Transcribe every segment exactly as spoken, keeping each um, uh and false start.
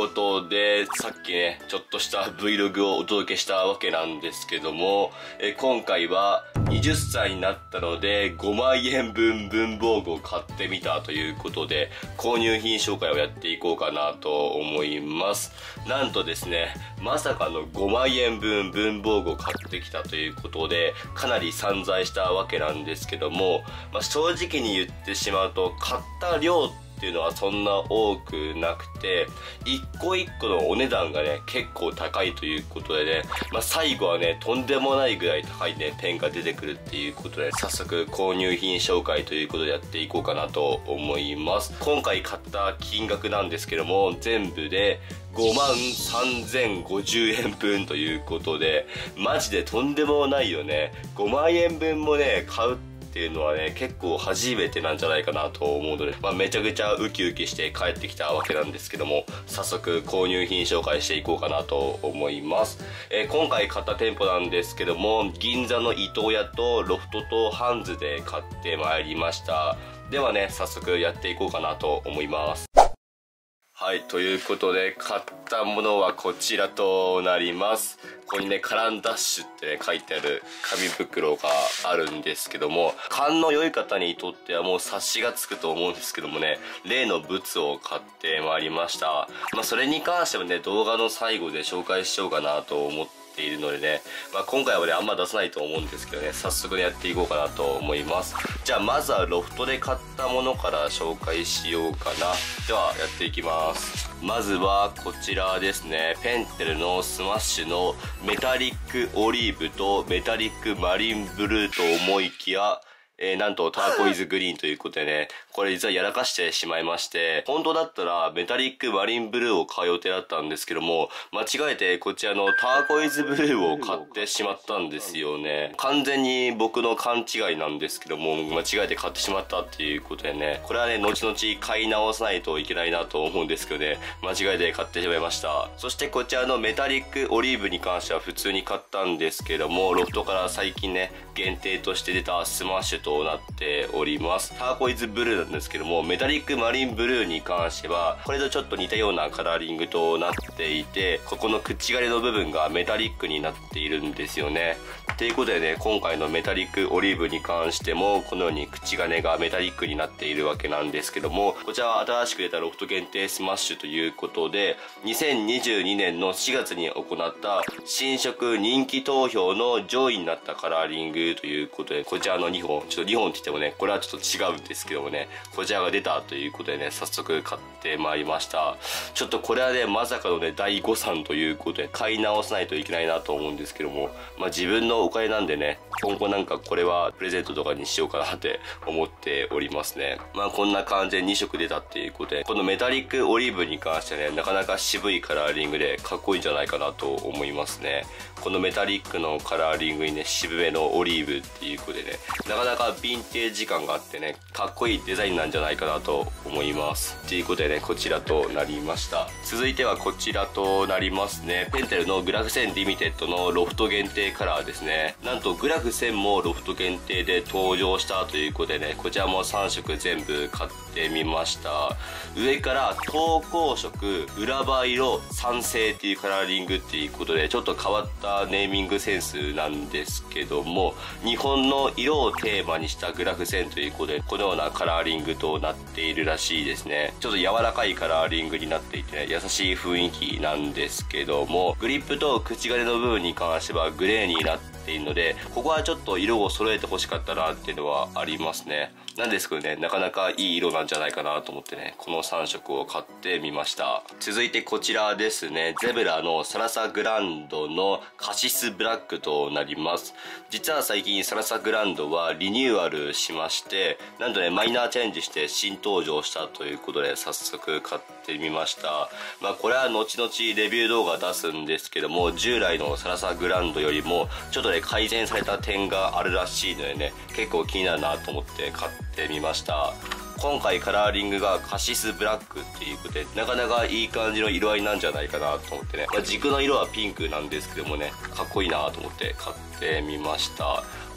ことで、さっきね、ちょっとした Vlog をお届けしたわけなんですけども、え今回ははたちになったのでごまんえんぶん文房具を買ってみたということで、購入品紹介をやっていこうかなと思います。なんとですね、まさかのごまんえんぶん文房具を買ってきたということで、かなり散財したわけなんですけども、まあ、正直に言ってしまうと、買った量っていうのはそんな多くなくて、一個一個のお値段がね結構高いということでね、まあ、最後はねとんでもないぐらい高いねペンが出てくるっていうことで、早速購入品紹介ということでやっていこうかなと思います。今回買った金額なんですけども、全部でごまんさんぜんごじゅうえんぶんということで、マジでとんでもないよね。ごまんえんぶんもね買うっていうのはね結構初めてなんじゃないかなと思うので、まあ、めちゃくちゃウキウキして帰ってきたわけなんですけども、早速購入品紹介していこうかなと思います。えー、今回買った店舗なんですけども、銀座の伊東屋とロフトとハンズで買ってまいりました。ではね、早速やっていこうかなと思います。はい、ということで買ったものはこちらとなります。ここにね、カランダッシュってね書いてある紙袋があるんですけども、勘の良い方にとってはもう察しがつくと思うんですけどもね、例のブツを買ってまいりました。まあそれに関してはね、動画の最後で紹介しようかなと思っているのでね、まあ、今回はねあんま出さないと思うんですけどね、早速ねやっていこうかなと思います。じゃあまずはロフトで買ったものから紹介しようかな。ではやっていきます。まずはこちらですね、ペンテルのスマッシュのメタリックオリーブとメタリックマリンブルーと思いきや、えー、なんとターコイズグリーンということでね、これ実はやらかしてしまいまして、本当だったらメタリックマリンブルーを買う予定だったんですけども、間違えてこちらのターコイズブルーを買ってしまったんですよね。完全に僕の勘違いなんですけども、間違えて買ってしまったっていうことでね、これはね後々買い直さないといけないなと思うんですけどね、間違えて買ってしまいました。そしてこちらのメタリックオリーブに関しては普通に買ったんですけども、ロフトから最近ね限定として出たスマッシュとなっております。ターコイズブルーなんですけども、メタリックマリンブルーに関してはこれとちょっと似たようなカラーリングとなっていて、ここの口金の部分がメタリックになっているんですよね。ということでね、今回のメタリックオリーブに関してもこのように口金がメタリックになっているわけなんですけども、こちらは新しく出たロフト限定スマッシュということで、にせんにじゅうにねんのしがつに行った新色人気投票の上位になったカラーリングということで、こちらのにほん、ちょっとにほんって言ってもねこれはちょっと違うんですけどもね、こちらが出たということでね、早速買ってまいりました。ちょっとこれはねまさかのね大誤算ということで買い直さないといけないなと思うんですけども、まあ自分のお金なんでね、今後なんかこれはプレゼントとかにしようかなって思っておりますね。まあこんな感じでにしょく出たっていうことで、このメタリックオリーブに関してはねなかなか渋いカラーリングでかっこいいんじゃないかなと思いますね。このメタリックのカラーリングにね渋めのオリーブっていうことでね、なかなかヴィンテージ感があってねかっこいいデザインなんじゃないかなと思います。ということでね、こちらとなりました。続いてはこちらとなりますね、ペンテルのグラフせんリミテッドのロフト限定カラーですね。なんとグラフせんもロフト限定で登場したということでね、こちらもさんしょく全部買ってみました。上から投稿色、裏葉色、酸性っていうカラーリングっていうことで、ちょっと変わったネーミングセンスなんですけども、日本の色をテーマにしたグラフ線ということで、このようなカラーリングとなっているらしいですね。ちょっと柔らかいカラーリングになっていてね、優しい雰囲気なんですけども、グリップと口金の部分に関してはグレーになっているので、ここはちょっと色を揃えてほしかったなっていうのはありますね。なんですけどね、なかなかいい色なんじゃないかなと思ってね、このさんしょくを買ってみました。続いてこちらですね、ゼブラのサラサグランドのカシスブラックとなります。実は最近サラサグランドはリニューアルしまして、なんとねマイナーチェンジして新登場したということで早速買ってみました。まあこれは後々レビュー動画出すんですけども、従来のサラサグランドよりもちょっとね改善された点があるらしいのでね、結構気になるなと思って買ってみました。今回カラーリングがカシスブラックっていうことで、なかなかいい感じの色合いなんじゃないかなと思ってね、まあ、軸の色はピンクなんですけどもね、かっこいいなと思って買ってみました。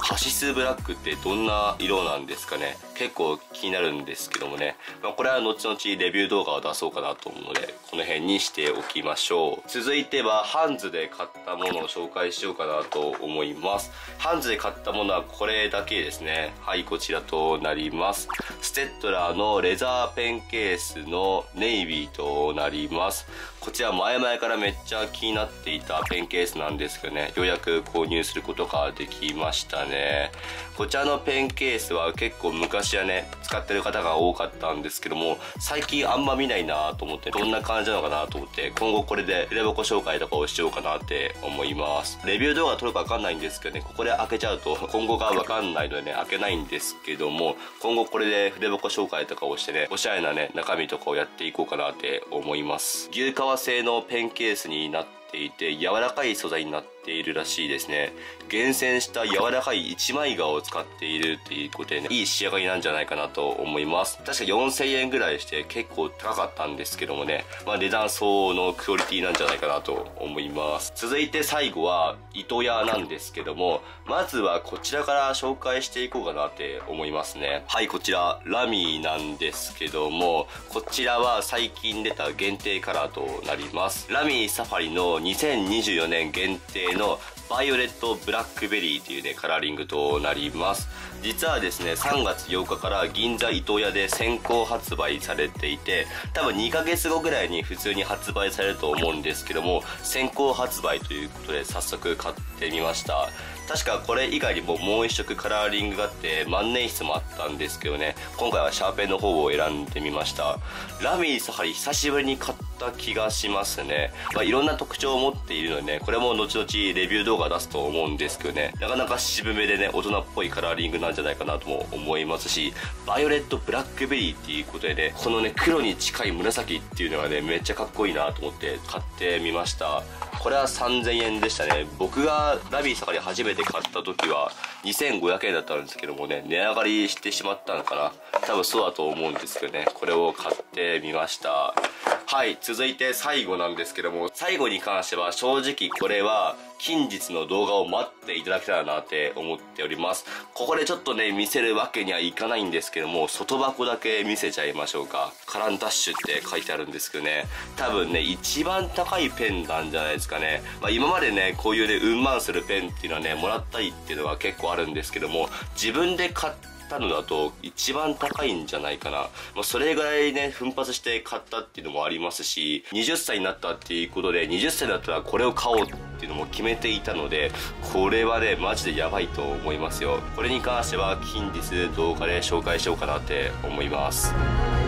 カシスブラックってどんな色なんですかね。結構気になるんですけどもね、まあ、これは後々レビュー動画を出そうかなと思うので、この辺にしておきましょう。続いてはハンズで買ったものを紹介しようかなと思います。ハンズで買ったものはこれだけですね。はい、こちらとなります。ステッドラーのレザーペンケースのネイビーとなります。こちら前々からめっちゃ気になっていたペンケースなんですけどね、ようやく購入することができましたね。こちらのペンケースは結構昔はね、使ってる方が多かったんですけども、最近あんま見ないなと思って、どんな感じなのかなと思って、今後これで筆箱紹介とかをしようかなって思います。レビュー動画撮るかわかんないんですけどね、ここで開けちゃうと今後がわかんないのでね、開けないんですけども、今後これで筆箱紹介とかをしてね、おしゃれなね、中身とかをやっていこうかなって思います。牛革製のペンケースになっていて、柔らかい素材になっているらしいですね。厳選した柔らかい一枚革を使っているっていうことでね、いい仕上がりなんじゃないかなと思います。確かよんせんえんぐらいして結構高かったんですけどもね、まあ値段相応のクオリティなんじゃないかなと思います。続いて最後は糸屋なんですけども、まずはこちらから紹介していこうかなって思いますね。はい、こちらラミーなんですけども、こちらは最近出た限定カラーとなります。ラミーサファリのにせんにじゅうよねん限定のバイオレットブラックベリーというねカラーリングとなります。実はですね、さんがつようかから銀座糸屋で先行発売されていて、多分にかげつごぐらいに普通に発売されると思うんですけども、先行発売ということで早速買ってみました。確かこれ以外にももう一色カラーリングがあって万年筆もあったんですけどね、今回はシャーペンの方を選んでみました。ラミーサファリ久しぶりに買った気がしますね。まあ、いろんな特徴を持っているのでね、これも後々レビュー動画出すと思うんですけどね、なかなか渋めでね、大人っぽいカラーリングなんじゃないかなとも思いますし、バイオレットブラックベリーっていうことでね、このね、黒に近い紫っていうのがね、めっちゃかっこいいなと思って買ってみました。これはさんぜんえんでしたね。僕がラミーサファリ初めて買った時はにせんごひゃくえんだったんですけどもね、値上がりしてしまったのかな。多分そうだと思うんですけどね、これを買ってみました。はい、続いて最後なんですけども、最後に関しては正直これは近日の動画を待っていただけたらなって思っております。ここでちょっとね見せるわけにはいかないんですけども、外箱だけ見せちゃいましょうか。カランダッシュって書いてあるんですけどね、多分ね一番高いペンなんじゃないですかね。まあ、今までねこういうねうんまんするペンっていうのはねもらったりっていうのが結構あるんですけども、自分で買ってたのだと一番高いんじゃないかな。まあ、それぐらいね奮発して買ったっていうのもありますし、はたちになったっていうことではたちだったらこれを買おうっていうのも決めていたので、これはねマジでやばいと思いますよ。これに関しては近日動画で紹介しようかなって思います。